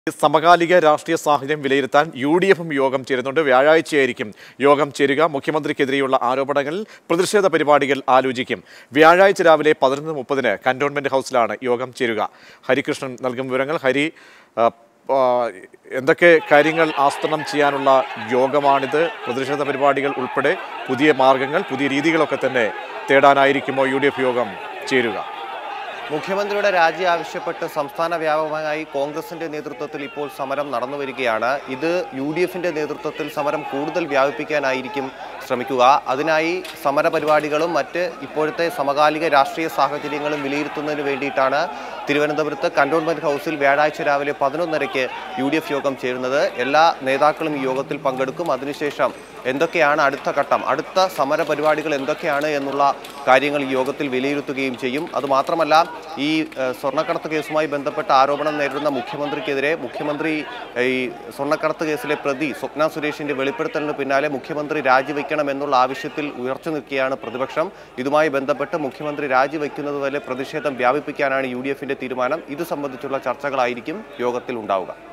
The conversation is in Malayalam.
സമകാലിക രാഷ്ട്രീയ സാഹചര്യം വിലയിരുത്താൻ യുഡിഎഫും യോഗം ചേരുന്നുണ്ട്. വ്യാഴാഴ്ചയായിരിക്കും യോഗം ചേരുക. മുഖ്യമന്ത്രിക്കെതിരെയുള്ള ആരോപണങ്ങളിൽ പ്രതിഷേധ പരിപാടികൾ ആലോചിക്കും. വ്യാഴാഴ്ച രാവിലെ 11:30 കന്റോൺമെന്റ് ഹൗസിലാണ് യോഗം ചേരുക. ഹരികൃഷ്ണൻ നൽകും വിവരങ്ങൾ. ഹരി, എന്തൊക്കെ കാര്യങ്ങൾ ആസൂത്രണം ചെയ്യാനുള്ള യോഗമാണിത്? പ്രതിഷേധ പരിപാടികൾ ഉൾപ്പെടെ പുതിയ മാർഗങ്ങൾ, പുതിയ രീതികളൊക്കെ തന്നെ തേടാനായിരിക്കുമോ യുഡിഎഫ് യോഗം ചേരുക? മുഖ്യമന്ത്രിയുടെ രാജി ആവശ്യപ്പെട്ട് സംസ്ഥാന വ്യാപകമായി കോൺഗ്രസിന്റെ നേതൃത്വത്തിൽ ഇപ്പോൾ സമരം നടന്നു വരികയാണ്. ഇത് യുഡിഎഫിന്റെ നേതൃത്വത്തിൽ സമരം കൂടുതൽ വ്യാപിപ്പിക്കാനായിരിക്കും ശ്രമിക്കുക. അതിനായി സമര പരിപാടികളും മറ്റ് ഇപ്പോഴത്തെ സമകാലിക രാഷ്ട്രീയ സാഹചര്യങ്ങളും വിലയിരുത്തുന്നതിന് വേണ്ടിയിട്ടാണ് തിരുവനന്തപുരത്ത് കന്റോൺമെന്റ് ഹൗസിൽ വ്യാഴാഴ്ച രാവിലെ 11:30 യുഡിഎഫ് യോഗം ചേരുന്നത്. എല്ലാ നേതാക്കളും ഈ യോഗത്തിൽ പങ്കെടുക്കും. അതിനുശേഷം എന്തൊക്കെയാണ് അടുത്ത ഘട്ടം, അടുത്ത സമര പരിപാടികൾ എന്തൊക്കെയാണ് എന്നുള്ള കാര്യങ്ങൾ ഈ യോഗത്തിൽ വിലയിരുത്തുകയും ചെയ്യും. അതുമാത്രമല്ല, ഈ സ്വർണ്ണക്കടത്ത് കേസുമായി ബന്ധപ്പെട്ട ആരോപണം നേരിടുന്ന മുഖ്യമന്ത്രിക്കെതിരെ ഈ സ്വർണ്ണക്കടത്ത് കേസിലെ പ്രതി സ്വപ്ന സുരേഷിന്റെ വെളിപ്പെടുത്തലിന് പിന്നാലെ മുഖ്യമന്ത്രി രാജിവെക്കണം എന്നുള്ള ആവശ്യത്തിൽ ഉയർച്ചു നിൽക്കുകയാണ് പ്രതിപക്ഷം. ഇതുമായി ബന്ധപ്പെട്ട് മുഖ്യമന്ത്രി രാജിവെക്കുന്നതുവരെ പ്രതിഷേധം വ്യാപിപ്പിക്കാനാണ് യുഡിഎഫിന്റെ തീരുമാനം. ഇത് സംബന്ധിച്ചുള്ള ചർച്ചകളായിരിക്കും യോഗത്തിൽ ഉണ്ടാവുക.